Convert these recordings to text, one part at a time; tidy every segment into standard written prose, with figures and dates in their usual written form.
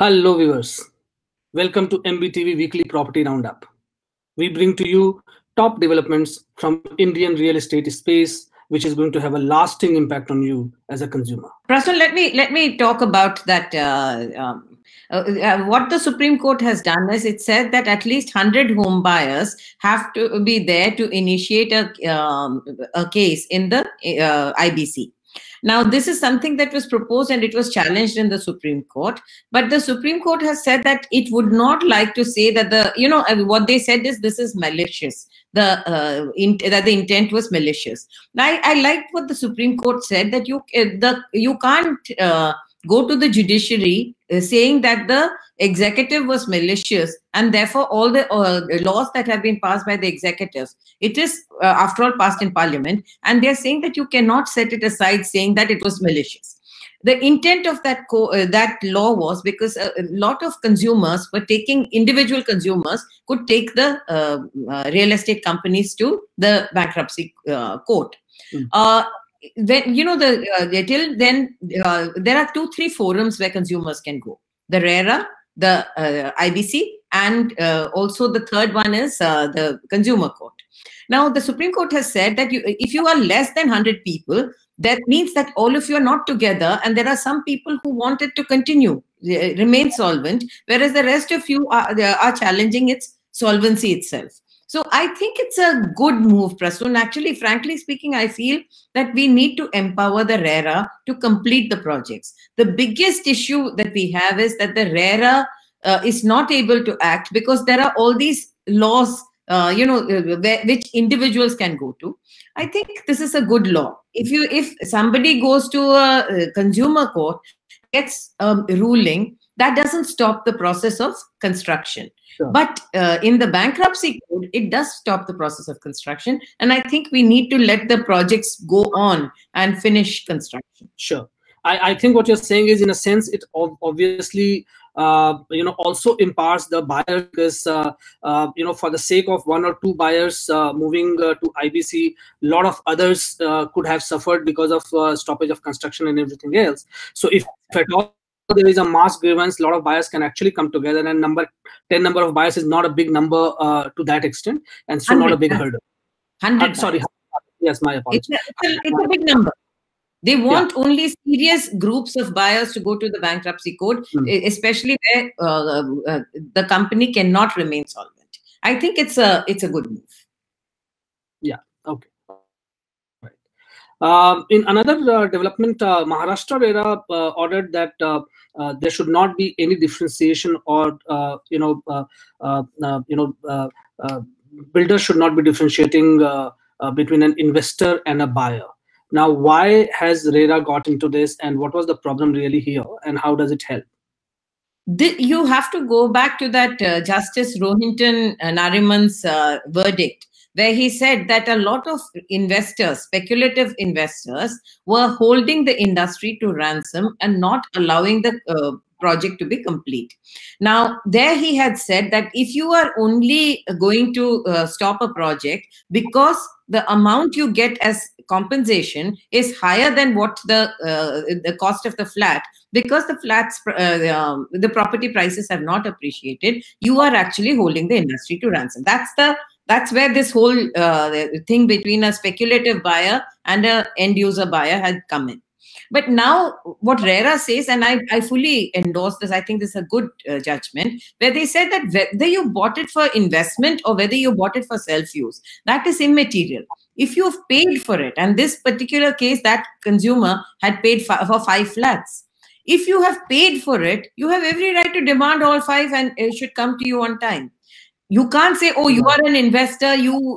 Hello viewers, welcome to MBTV Weekly Property Roundup. We bring to you top developments from Indian real estate space, which is going to have a lasting impact on you as a consumer. Prasun, let me talk about that. What the Supreme Court has done is it said that at least 100 home buyers have to be there to initiate a case in the IBC. Now, this is something that was proposed and it was challenged in the Supreme Court. But the Supreme Court has said that it would not like to say that what they said is this is malicious. That the intent was malicious. Now, I liked what the Supreme Court said, that you can't go to the judiciary saying that the executive was malicious, and therefore all the laws that have been passed by the executives, it is after all passed in parliament, and they're saying that you cannot set it aside saying that it was malicious. The intent of that law was because a lot of consumers were individual consumers could take the real estate companies to the bankruptcy court. Then till then there are 2-3 forums where consumers can go: the RERA, the IBC, and also the third one is the Consumer Court. Now, the Supreme Court has said that if you are less than 100 people, that means that all of you are not together, and there are some people who wanted to continue, remain solvent, whereas the rest of you are challenging its solvency itself. So I think it's a good move, Prasun. Actually, frankly speaking, I feel that we need to empower the RERA to complete the projects. The biggest issue that we have is that the RERA is not able to act because there are all these laws, which individuals can go to. I think this is a good law. If somebody goes to a consumer court, gets a ruling, that doesn't stop the process of construction. Sure. But in the bankruptcy code, it does stop the process of construction. And I think we need to let the projects go on and finish construction. Sure. I think what you're saying is, in a sense, it obviously also empowers the buyer, because for the sake of 1 or 2 buyers moving to IBC, a lot of others could have suffered because of stoppage of construction and everything else. So if at all there is a mass grievance, a lot of buyers can actually come together, and 10 number of buyers is not a big number to that extent, and so not a big hurdle. 100. Sorry. Yes, my apologies. It's a big number. They want only serious groups of buyers to go to the bankruptcy court, especially where the company cannot remain solvent. I think it's a good move. Yeah. Okay. Right. In another development, Maharashtra RERA ordered that there should not be any differentiation, or builders should not be differentiating between an investor and a buyer. Now, why has RERA got into this, and what was the problem really here, and how does it help? You have to go back to that Justice Rohinton Nariman's verdict, where he said that a lot of investors, speculative investors, were holding the industry to ransom and not allowing the project to be complete. Now, there he had said that if you are only going to stop a project because the amount you get as compensation is higher than what the cost of the flat, because the flats, the property prices have not appreciated, you are actually holding the industry to ransom. That's where this whole thing between a speculative buyer and an end user buyer had come in. But now what RERA says, and I fully endorse this, I think this is a good judgment, where they said that whether you bought it for investment or whether you bought it for self-use, that is immaterial. If you've paid for it, and this particular case, that consumer had paid for 5 flats. If you have paid for it, you have every right to demand all 5, and it should come to you on time. You can't say, oh, you are an investor,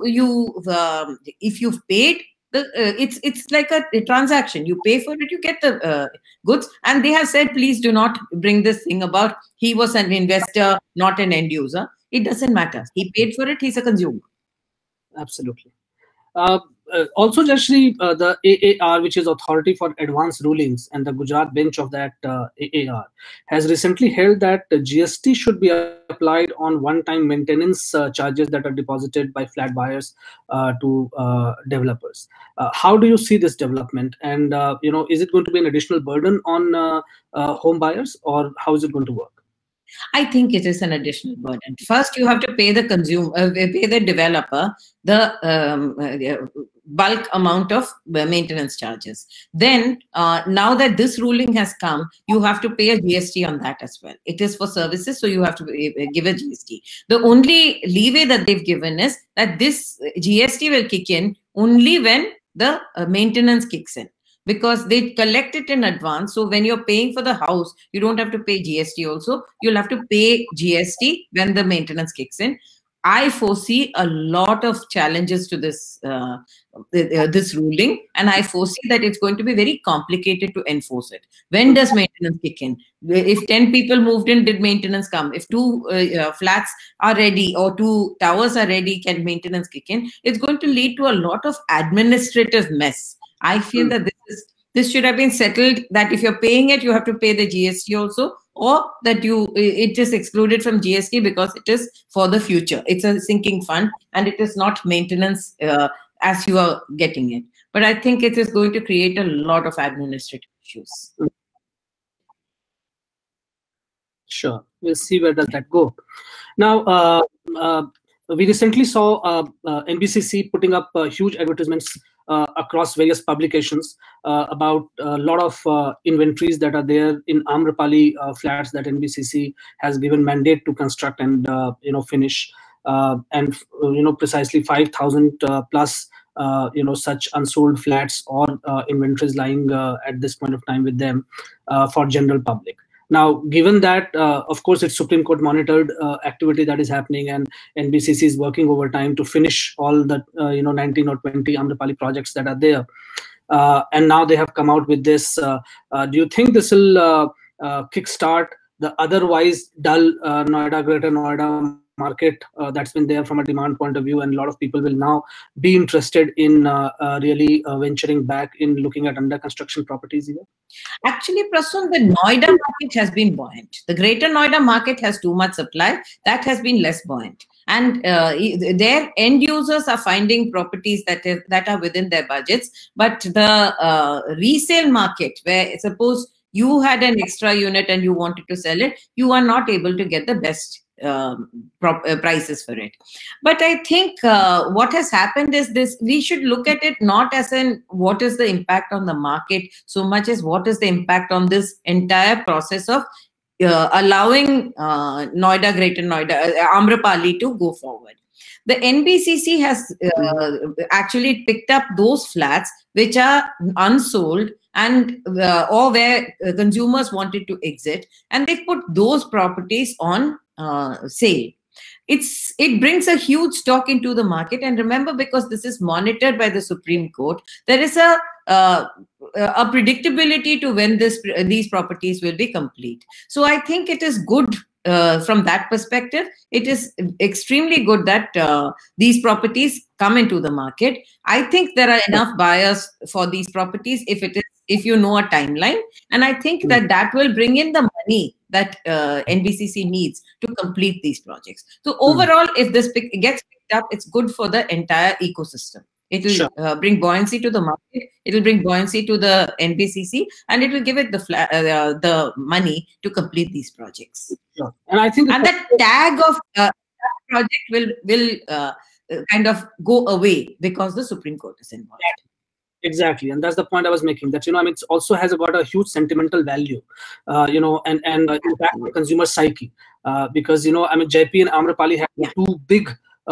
if you've paid, it's like a transaction. You pay for it, you get the goods. And they have said, please do not bring this thing about he was an investor, not an end user. It doesn't matter. He paid for it. He's a consumer. Absolutely. Also, Jayashree, the AAR, which is Authority for Advanced Rulings, and the Gujarat bench of that AAR, has recently held that GST should be applied on one-time maintenance charges that are deposited by flat buyers to developers. How do you see this development? And is it going to be an additional burden on home buyers, or how is it going to work? I think it is an additional burden. First, you have to pay the consumer, pay the developer the bulk amount of maintenance charges. Then, now that this ruling has come, you have to pay a GST on that as well. It is for services, so you have to give a GST. The only leeway that they've given is that this GST will kick in only when the maintenance kicks in, because they collect it in advance. So when you're paying for the house, you don't have to pay GST also. You'll have to pay GST when the maintenance kicks in. I foresee a lot of challenges to this this ruling, and I foresee that it's going to be very complicated to enforce it. When does maintenance kick in? If 10 people moved in, did maintenance come? If 2 flats are ready or 2 towers are ready, can maintenance kick in? It's going to lead to a lot of administrative mess. I feel that this should have been settled, that if you're paying it, you have to pay the GST also, or that it is excluded from GST because it is for the future. It's a sinking fund and it is not maintenance as you are getting it. But I think it is going to create a lot of administrative issues. Sure, we'll see where does that go. Now, we recently saw NBCC putting up huge advertisements across various publications about a lot of inventories that are there in Amrapali flats that NBCC has given mandate to construct and finish, and precisely 5,000 plus such unsold flats or inventories lying at this point of time with them for general public. Now, given that, of course, it's Supreme Court monitored activity that is happening, and NBCC is working overtime to finish all the 19 or 20 Amrapali projects that are there, and now they have come out with this. Do you think this will kickstart the otherwise dull Noida, Greater Noida market that's been there from a demand point of view, and a lot of people will now be interested in really venturing back in looking at under construction properties here? Actually, Prasun, the Noida market has been buoyant. The Greater Noida market has too much supply. That has been less buoyant. And their end users are finding properties that are within their budgets. But the resale market, where suppose you had an extra unit and you wanted to sell it, you are not able to get the best prices for it. But I think what has happened is this: we should look at it not as in what is the impact on the market so much as what is the impact on this entire process of allowing Noida, Greater Noida, Amrapali to go forward. The NBCC has actually picked up those flats which are unsold and or where consumers wanted to exit, and they put those properties on sale. It brings a huge stock into the market, and remember, because this is monitored by the Supreme Court, there is a predictability to when these properties will be complete. So I think it is good from that perspective. It is extremely good that these properties come into the market. I think there are enough buyers for these properties if you know a timeline, and I think that will bring in the money that NBCC needs to complete these projects. So overall, if this gets picked up, it's good for the entire ecosystem. It will bring buoyancy to the market. It will bring buoyancy to the NBCC, and it will give it the money to complete these projects. Sure. And I think that tag of that project will kind of go away because the Supreme Court is involved. Exactly, and that's the point I was making. That it also has got a huge sentimental value, and impact on consumer psyche, because JP and Amrapali have two big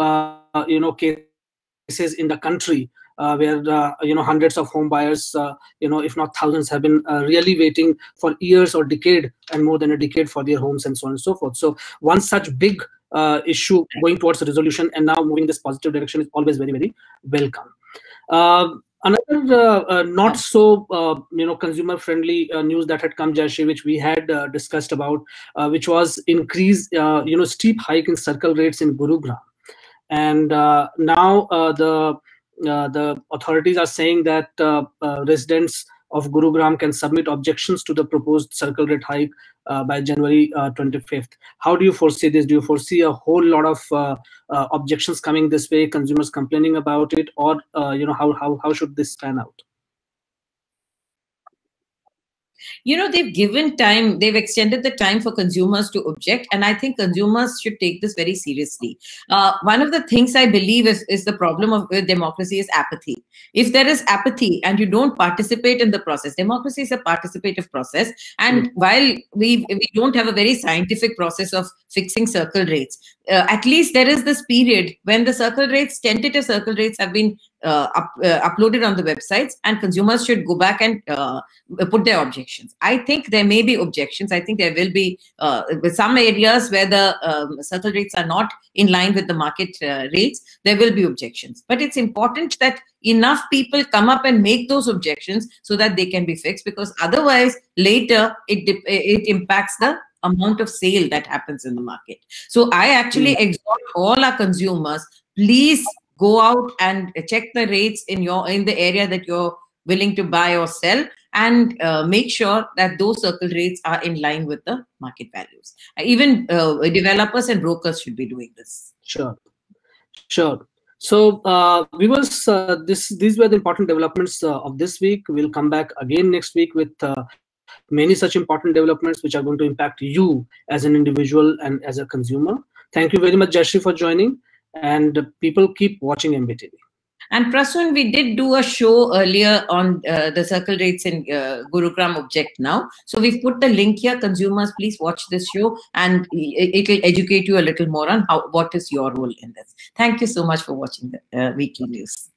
cases in the country where hundreds of home buyers, if not thousands, have been really waiting for years or decade and more than a decade for their homes and so on and so forth. So one such big issue going towards a resolution and now moving this positive direction is always very, very welcome. Another not so consumer friendly news that had come, Jayashree, which we had discussed about, which was increase steep hike in circle rates in Gurugram, and now the authorities are saying that residents of Gurugram can submit objections to the proposed circle rate hike by January 25th. How do you foresee this? Do you foresee a whole lot of objections coming this way, consumers complaining about it, or how should this pan out? They've given time, they've extended the time for consumers to object, and I think consumers should take this very seriously. One of the things I believe is the problem with democracy is apathy. If there is apathy and you don't participate in the process, democracy is a participative process, and while we don't have a very scientific process of fixing circle rates, at least there is this period when the circle rates, tentative circle rates, have been uploaded on the websites, and consumers should go back and put their objections. I think there may be objections. I think there will be with some areas where the circle rates are not in line with the market rates, there will be objections. But it's important that enough people come up and make those objections so that they can be fixed, because otherwise later it impacts the amount of sale that happens in the market. So I actually exhort all our consumers, please go out and check the rates in the area that you're willing to buy or sell, and make sure that those circle rates are in line with the market values. Even developers and brokers should be doing this. Sure. So viewers, these were the important developments of this week. We'll come back again next week with many such important developments which are going to impact you as an individual and as a consumer. Thank you very much, Jayashree, for joining, and people keep watching MBTV. And Prasoon, we did do a show earlier on the circle rates in Gurugram Object Now. So we've put the link here. Consumers, please watch this show, and it will educate you a little more on what is your role in this. Thank you so much for watching the weekly news.